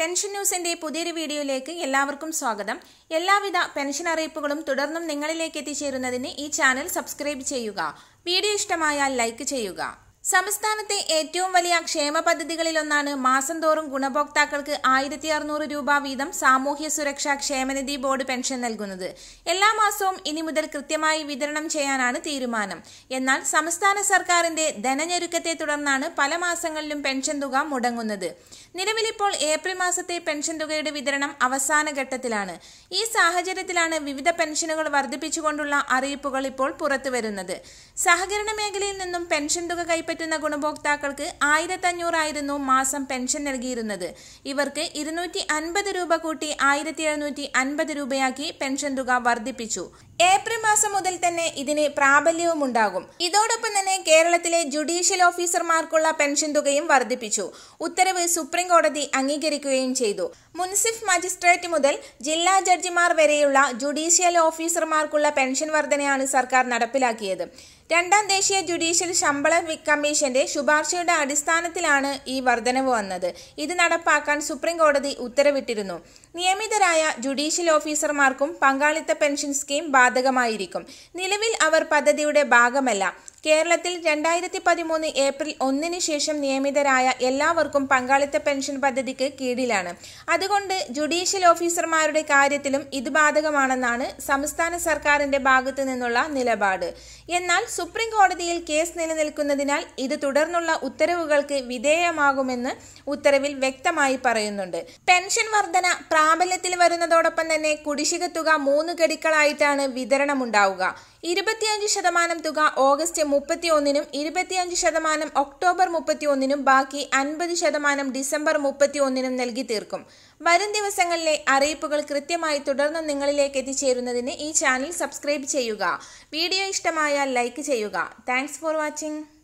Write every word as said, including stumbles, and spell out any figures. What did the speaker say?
Pension ന്യൂസിന്റെ പുതിയൊരു വീഡിയോയിലേക്ക് എല്ലാവർക്കും സ്വാഗതം. എല്ലാവിധ പെൻഷൻ അറിയിപ്പുകളും തുടർന്നും നിങ്ങളിലേക്ക് എത്തിച്ചേരുന്നതിന് ഈ ചാനൽ സബ്സ്ക്രൈബ് ചെയ്യുക. വീഡിയോ ഇഷ്ടമായാൽ ലൈക്ക് ചെയ്യുക. സംസ്ഥാനത്തെ ഏറ്റവും വലിയ ക്ഷേമ പദ്ധതികളിലൊന്നാണ് മാസം തോറും ഗുണഭോക്താക്കൾക്ക് ആയിരത്തി അറുന്നൂറ് രൂപ വീതം സാമൂഹ്യ സുരക്ഷാ ക്ഷേമനിധി ബോർഡ് പെൻഷൻ നൽകുന്നത്. എല്ലാ മാസവും ഇനി മുതൽ കൃത്യമായി വിതരണം ചെയ്യാനാണ് തീരുമാനം. എന്നാൽ സംസ്ഥാന സർക്കാരിന്റെ ധനഞ്ഞെരുക്കത്തെ തുടർന്നാണ് പല മാസങ്ങളിലും പെൻഷൻ തുക മുടങ്ങുന്നത്. നിലവിലിപ്പോൾ ഏപ്രിൽ മാസത്തെ പെൻഷൻ തുകയുടെ വിതരണം അവസാന ഘട്ടത്തിലാണ്. ഈ സാഹചര്യത്തിലാണ് വിവിധ പെൻഷനുകൾ വർദ്ധിപ്പിച്ചുകൊണ്ടുള്ള അറിയിപ്പുകൾ ഇപ്പോൾ പുറത്തുവരുന്നത്. സഹകരണ മേഖലയിൽ നിന്നും പെൻഷൻ തുക കൈപ്പറ്റുന്ന ഗുണഭോക്താക്കൾക്ക് ആയിരത്തി അഞ്ഞൂറായിരുന്നു മാസം പെൻഷൻ നൽകിയിരുന്നത്. ഇവർക്ക് ഇരുന്നൂറ്റി അൻപത് രൂപ കൂട്ടി ആയിരത്തി എഴുന്നൂറ്റി അൻപത് രൂപയാക്കി പെൻഷൻ തുക വർദ്ധിപ്പിച്ചു. ഏപ്രിൽ മാസം മുതൽ തന്നെ ഇതിന് പ്രാബല്യവുമുണ്ടാകും. ഇതോടൊപ്പം തന്നെ കേരളത്തിലെ ജുഡീഷ്യൽ ഓഫീസർമാർക്കുള്ള പെൻഷൻ തുകയും വർദ്ധിപ്പിച്ചു. ഉത്തരവ് സുപ്രീം കോടതി അംഗീകരിക്കുകയും ചെയ്തു. മുൻസിഫ് മജിസ്ട്രേറ്റ് മുതൽ ജില്ലാ ജഡ്ജിമാർ വരെയുള്ള ജുഡീഷ്യൽ ഓഫീസർമാർക്കുള്ള പെൻഷൻ വർധനയാണ് സർക്കാർ നടപ്പിലാക്കിയത്. രണ്ടാം ദേശീയ ജുഡീഷ്യൽ ശമ്പള കമ്മീഷന്റെ ശുപാർശയുടെ അടിസ്ഥാനത്തിലാണ് ഈ വർധനവ് വന്നത്. ഇത് നടപ്പാക്കാൻ സുപ്രീം കോടതി ഉത്തരവിട്ടിരുന്നു. നിയമിതരായ ജുഡീഷ്യൽ ഓഫീസർമാർക്കും പങ്കാളിത്ത പെൻഷൻ സ്കീം ബാധകമായിരിക്കും. നിലവിൽ അവർ പദ്ധതിയുടെ ഭാഗമല്ല. കേരളത്തിൽ രണ്ടായിരത്തി പതിമൂന്ന് ഏപ്രിൽ ഒന്നിന് ശേഷം നിയമിതരായ എല്ലാവർക്കും പങ്കാളിത്ത പെൻഷൻ പദ്ധതിക്ക് കീഴിലാണ്. അതുകൊണ്ട് ജുഡീഷ്യൽ ഓഫീസർമാരുടെ കാര്യത്തിലും ഇത് ബാധകമാണെന്നാണ് സംസ്ഥാന സർക്കാരിന്റെ ഭാഗത്തു നിന്നുള്ള നിലപാട്. എന്നാൽ സുപ്രീം കോടതിയിൽ കേസ് നിലനിൽക്കുന്നതിനാൽ ഇത് തുടർന്നുള്ള ഉത്തരവുകൾക്ക് വിധേയമാകുമെന്ന് ഉത്തരവിൽ വ്യക്തമായി പറയുന്നുണ്ട്. പെൻഷൻ വർധന പ്രാബല്യത്തിൽ വരുന്നതോടൊപ്പം തന്നെ കുടിശ്ശിക തുക മൂന്ന് ഗഡുക്കളായിട്ടാണ് വിതരണമുണ്ടാവുക. ഇരുപത്തിയഞ്ച് ശതമാനം തുക ഓഗസ്റ്റ് മുപ്പത്തി ഒന്നിനും ഇരുപത്തിയഞ്ച് ശതമാനം ഒക്ടോബർ മുപ്പത്തി ഒന്നിനും ബാക്കി അൻപത് ശതമാനം ഡിസംബർ മുപ്പത്തി ഒന്നിനും നൽകി തീർക്കും. വരും ദിവസങ്ങളിലെ അറിയിപ്പുകൾ കൃത്യമായി തുടർന്നും നിങ്ങളിലേക്ക് എത്തിച്ചേരുന്നതിന് ഈ ചാനൽ സബ്സ്ക്രൈബ് ചെയ്യുക. വീഡിയോ ഇഷ്ടമായാൽ ലൈക്ക് ചെയ്യുക. Thanks for watching.